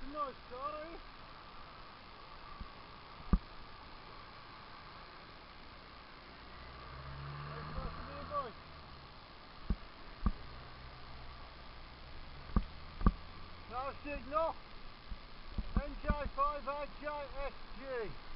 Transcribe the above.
nice car, eh? Nice car to be boy. No signal. NJ5HJSG.